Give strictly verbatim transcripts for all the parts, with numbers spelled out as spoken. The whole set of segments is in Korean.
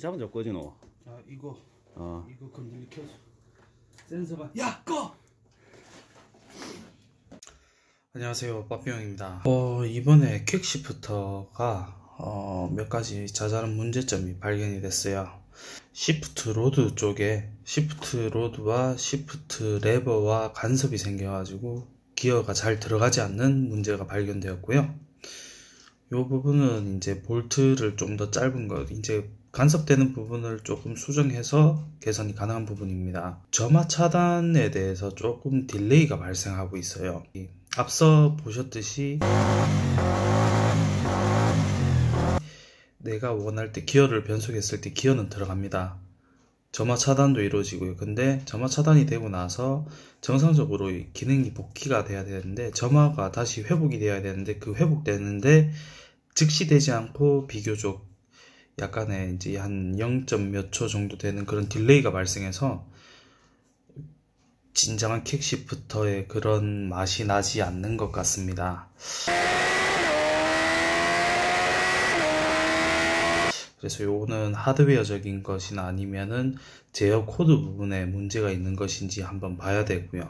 잡은 적 꺼지 너. 자 이거 어. 이거 건들리 켜줘. 센서 봐. 야 꺼. 안녕하세요, 빠삐용입니다. 어, 이번에 퀵시프터가 어, 몇 가지 자잘한 문제점이 발견이 됐어요. 시프트 로드 쪽에 시프트 로드와 시프트 레버와 간섭이 생겨가지고 기어가 잘 들어가지 않는 문제가 발견되었고요. 이 부분은 이제 볼트를 좀 더 짧은 것, 이제 간섭되는 부분을 조금 수정해서 개선이 가능한 부분입니다. 점화 차단에 대해서 조금 딜레이가 발생하고 있어요. 앞서 보셨듯이 내가 원할 때 기어를 변속했을 때 기어는 들어갑니다. 점화 차단도 이루어지고요. 근데 점화 차단이 되고 나서 정상적으로 기능이 복귀가 돼야 되는데, 점화가 다시 회복이 돼야 되는데, 그 회복되는데 즉시 되지 않고 비교적 약간의 이제 한 영 점 몇 초 정도 되는 그런 딜레이가 발생해서 진정한 킥시프터의 그런 맛이 나지 않는 것 같습니다. 그래서 요거는 하드웨어적인 것이나 아니면은 제어 코드 부분에 문제가 있는 것인지 한번 봐야 되고요.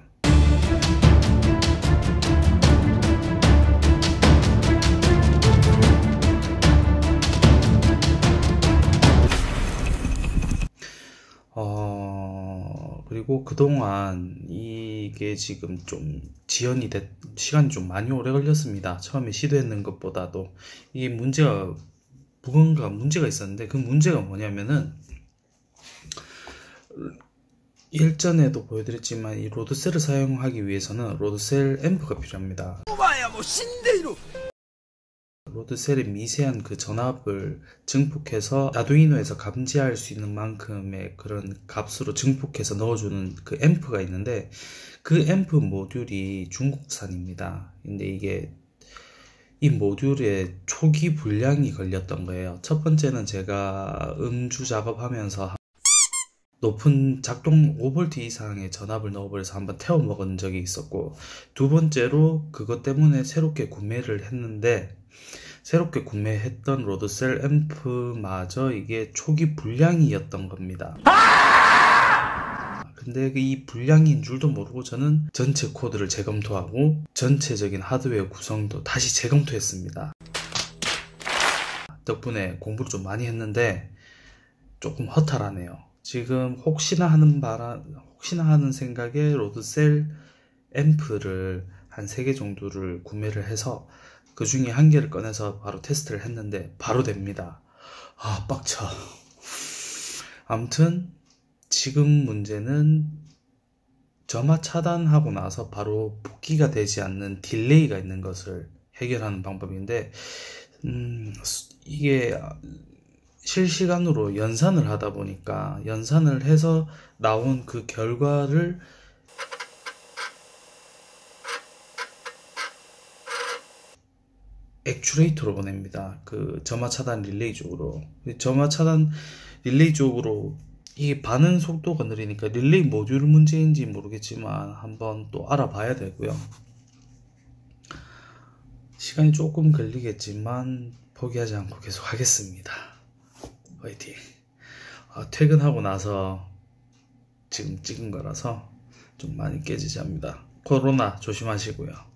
어, 그리고 그동안 이게 지금 좀 지연이 됐, 시간이 좀 많이 오래 걸렸습니다. 처음에 시도했는 것보다도. 이게 문제가, 무언가 문제가 있었는데, 그 문제가 뭐냐면은, 일전에도 보여드렸지만, 이 로드셀을 사용하기 위해서는 로드셀 앰프가 필요합니다. 뭐 신데이로! 로드셀의 미세한 그 전압을 증폭해서 아두이노에서 감지할 수 있는 만큼의 그런 값으로 증폭해서 넣어주는 그 앰프가 있는데, 그 앰프 모듈이 중국산입니다. 근데 이게 이 모듈에 초기 불량이 걸렸던 거예요. 첫 번째는 제가 음주 작업하면서 높은 작동 오 볼트 이상의 전압을 넣어버려서 한번 태워 먹은 적이 있었고, 두 번째로 그것 때문에 새롭게 구매를 했는데, 새롭게 구매했던 로드셀 앰프마저 이게 초기 불량이었던 겁니다. 근데 이 불량인 줄도 모르고 저는 전체 코드를 재검토하고 전체적인 하드웨어 구성도 다시 재검토했습니다. 덕분에 공부를 좀 많이 했는데 조금 허탈하네요. 지금 혹시나 하는 바람, 혹시나 하는 생각에 로드셀 앰프를 한 세 개 정도를 구매를 해서 그 중에 한 개를 꺼내서 바로 테스트를 했는데 바로 됩니다. 아, 빡쳐. 아무튼 지금 문제는 점화 차단하고 나서 바로 복귀가 되지 않는 딜레이가 있는 것을 해결하는 방법인데, 음, 이게 실시간으로 연산을 하다 보니까 연산을 해서 나온 그 결과를 액추레이터로 보냅니다. 그 점화 차단 릴레이 쪽으로. 점화 차단 릴레이 쪽으로 이게 반응 속도가 느리니까 릴레이 모듈 문제인지 모르겠지만 한번 또 알아봐야 되고요. 시간이 조금 걸리겠지만 포기하지 않고 계속 하겠습니다. 화이팅. 아, 퇴근하고 나서 지금 찍은 거라서 좀 많이 깨지지 합니다. 코로나 조심하시고요.